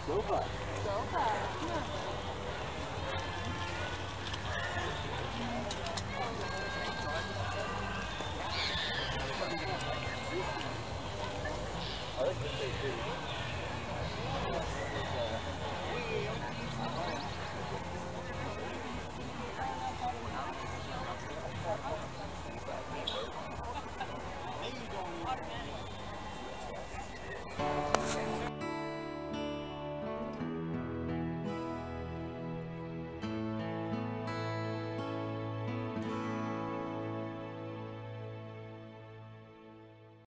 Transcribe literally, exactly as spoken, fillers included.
Go far. Go far. Come on. I like this thing too.